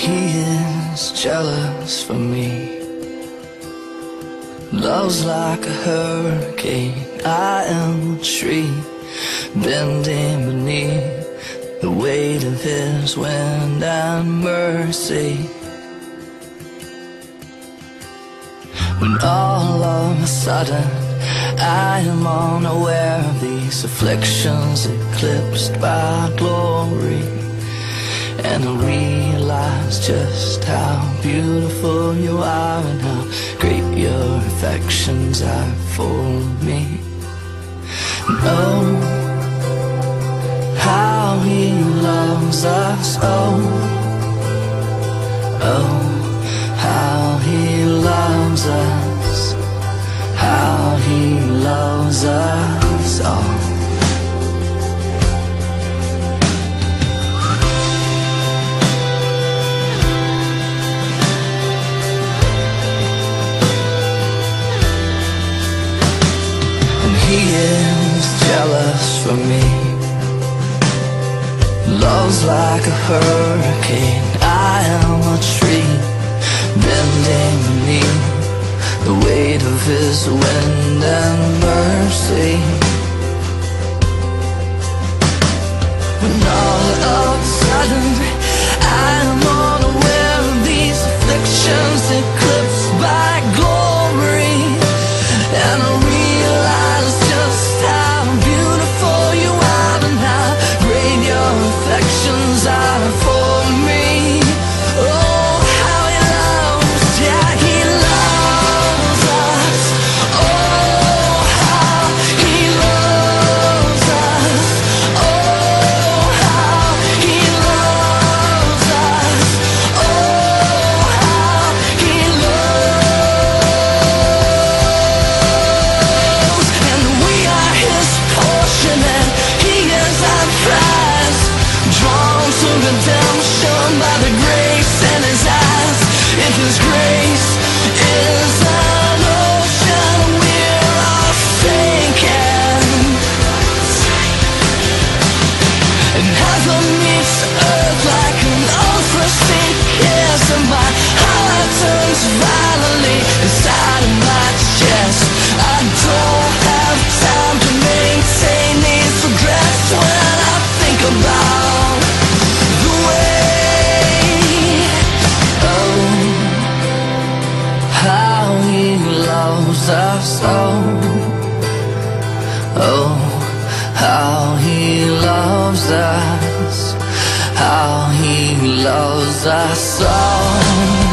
He is jealous for me. Love's like a hurricane, I am a tree bending beneath the weight of his wind and mercy. When all of a sudden I am unaware of these afflictions eclipsed by glory, and I realize just how beautiful you are and how great your affections are for me. And oh, how he loves us, oh, oh, how he loves us, how he loves us all. He is jealous for me. Love's like a hurricane, I am a tree bending beneath the weight of his wind and mercy. When all of a sudden I am unaware of these afflictions eclipsed by glory, and I realize just how beautiful you are and how great your affections are for me. Oh, how he loves, yeah, he loves us. Oh, how he loves us. Oh, how he loves us. Oh, how he loves. And we are his portion and he is our prize, drawn to redemption by the grace in his eyes. If his grace is an ocean, we're all sinking. And heaven meets earth like an unforeseen kiss, and my heart turns violently inside of my chest. I don't have time to maintain these regrets when I think about the way, oh, how he loves us, oh, oh, how he loves us, how he loves us all.